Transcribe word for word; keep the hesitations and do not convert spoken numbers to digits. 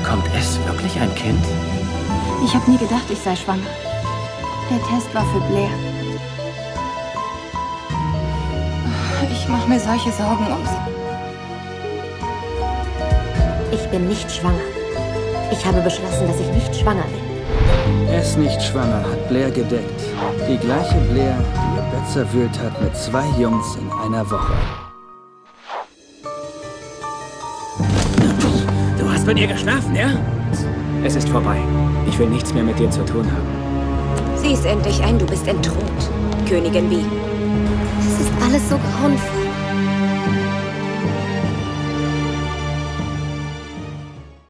Bekommt es wirklich ein Kind? Ich habe nie gedacht, ich sei schwanger. Der Test war für Blair. Ich mache mir solche Sorgen um sie. Ich bin nicht schwanger. Ich habe beschlossen, dass ich nicht schwanger bin. Er ist nicht schwanger, hat Blair gedeckt. Die gleiche Blair, die ihr Bett zerwühlt hat mit zwei Jungs in einer Woche. Du hast mit ihr geschlafen, ja? Es ist vorbei. Ich will nichts mehr mit dir zu tun haben. Sieh's endlich ein, du bist entthront. Königin Wie. Es ist alles so grauenvoll.